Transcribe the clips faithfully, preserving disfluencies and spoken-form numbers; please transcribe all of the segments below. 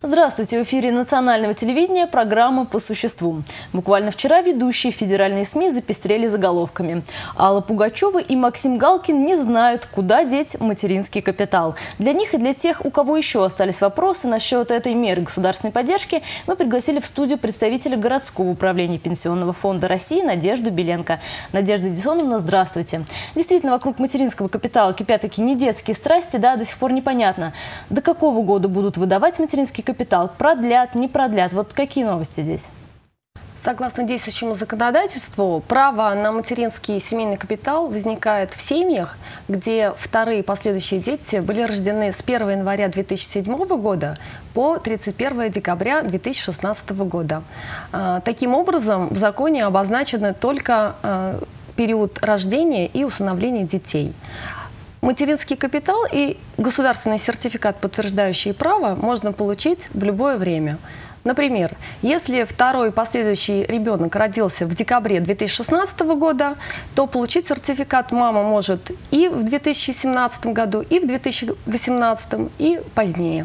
Здравствуйте! В эфире национального телевидения программа «По существу». Буквально вчера ведущие федеральные СМИ запестрели заголовками. Алла Пугачева и Максим Галкин не знают, куда деть материнский капитал. Для них и для тех, у кого еще остались вопросы насчет этой меры государственной поддержки, мы пригласили в студию представителя городского управления Пенсионного фонда России Надежду Беленко. Надежда Эдисоновна, здравствуйте. Действительно, вокруг материнского капитала кипят такие недетские страсти, да, до сих пор непонятно, до какого года будут выдавать материнский капитал. Капитал продлят, не продлят. Вот какие новости здесь? Согласно действующему законодательству, право на материнский семейный капитал возникает в семьях, где вторые и последующие дети были рождены с первого января две тысячи седьмого года по тридцать первое декабря две тысячи шестнадцатого года. Таким образом, в законе обозначены только период рождения и усыновления детей. Материнский капитал и государственный сертификат, подтверждающий право, можно получить в любое время. Например, если второй и последующий ребенок родился в декабре две тысячи шестнадцатого года, то получить сертификат мама может и в две тысячи семнадцатом году, и в две тысячи восемнадцатом, и позднее.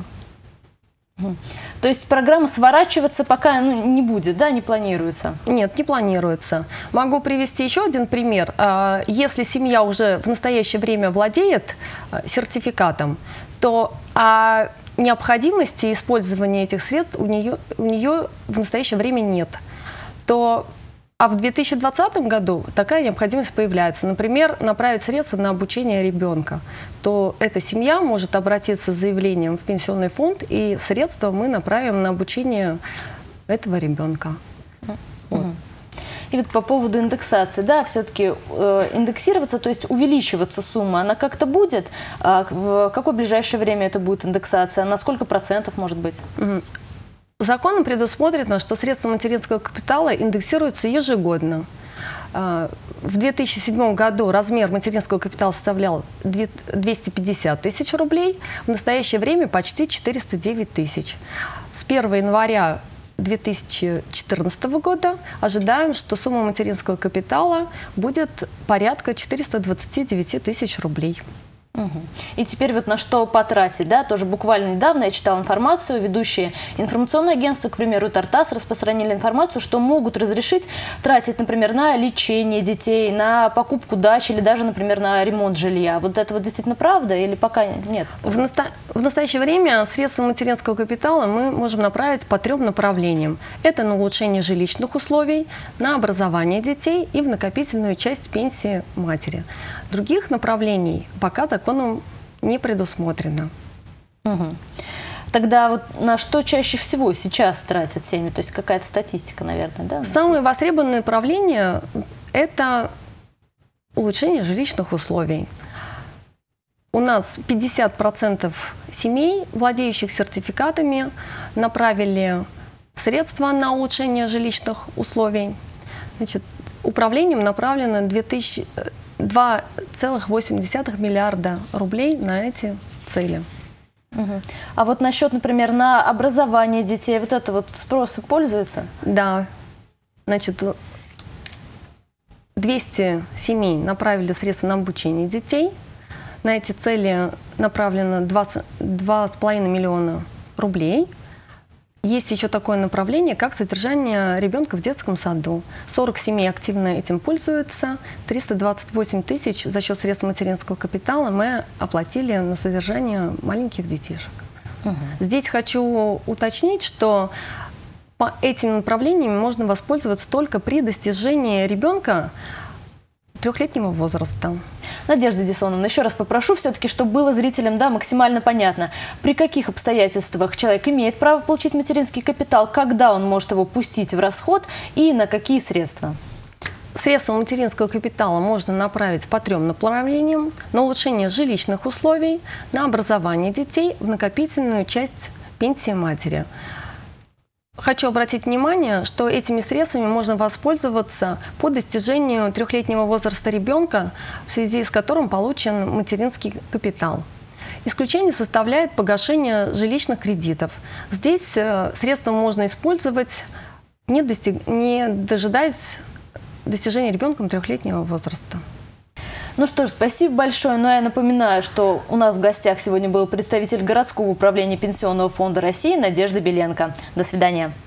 То есть программа сворачиваться пока ну, не будет, да, не планируется? Нет, не планируется. Могу привести еще один пример. Если семья уже в настоящее время владеет сертификатом, то о необходимости использования этих средств у нее, у нее в настоящее время нет. То А в две тысячи двадцатом году такая необходимость появляется. Например, направить средства на обучение ребенка. То эта семья может обратиться с заявлением в пенсионный фонд, и средства мы направим на обучение этого ребенка. Вот. И вот по поводу индексации, да, все-таки э, индексироваться, то есть увеличиваться сумма, она как-то будет? А в какое ближайшее время это будет индексация? На сколько процентов может быть? Mm-hmm. Законом предусмотрено, что средства материнского капитала индексируются ежегодно. В две тысячи седьмом году размер материнского капитала составлял двести пятьдесят тысяч рублей, в настоящее время почти четыреста девять тысяч. С первого января две тысячи четырнадцатого года ожидаем, что сумма материнского капитала будет порядка четырёхсот двадцати девяти тысяч рублей. Угу. И теперь вот на что потратить, да, тоже буквально недавно я читала информацию, ведущие информационное агентство, к примеру, Тартас, распространили информацию, что могут разрешить тратить, например, на лечение детей, на покупку дачи или даже, например, на ремонт жилья. Вот это вот действительно правда или пока нет? В, наста... в настоящее время средства материнского капитала мы можем направить по трем направлениям. Это на улучшение жилищных условий, на образование детей и в накопительную часть пенсии матери. Других направлений пока законом не предусмотрено. Угу. Тогда вот на что чаще всего сейчас тратят семьи? То есть какая-то статистика, наверное, да? Самые востребованные направления – это улучшение жилищных условий. У нас пятьдесят процентов семей, владеющих сертификатами, направили средства на улучшение жилищных условий. Значит, управлением направлено два целых восемь десятых миллиарда рублей на эти цели. Угу. А вот насчет, например, на образование детей, вот это вот спросом пользуется? Да. Значит, двести семей направили средства на обучение детей. На эти цели направлено два с половиной миллиона рублей. Есть еще такое направление, как содержание ребенка в детском саду. сорок семей активно этим пользуются. триста двадцать восемь тысяч за счет средств материнского капитала мы оплатили на содержание маленьких детишек. Угу. Здесь хочу уточнить, что по этим направлениям можно воспользоваться только при достижении ребенка трехлетнего возраста. Надежда Эдисоновна, еще раз попрошу все-таки, чтобы было зрителям, да, максимально понятно, при каких обстоятельствах человек имеет право получить материнский капитал, когда он может его пустить в расход и на какие средства? Средства материнского капитала можно направить по трем направлениям: на улучшение жилищных условий, на образование детей, в накопительную часть пенсии матери. Хочу обратить внимание, что этими средствами можно воспользоваться по достижению трехлетнего возраста ребенка, в связи с которым получен материнский капитал. Исключение составляет погашение жилищных кредитов. Здесь средства можно использовать, не, достиг... не дожидаясь достижения ребенком трехлетнего возраста. Ну что ж, спасибо большое. Но я напоминаю, что у нас в гостях сегодня был представитель городского управления Пенсионного фонда России Надежда Беленко. До свидания.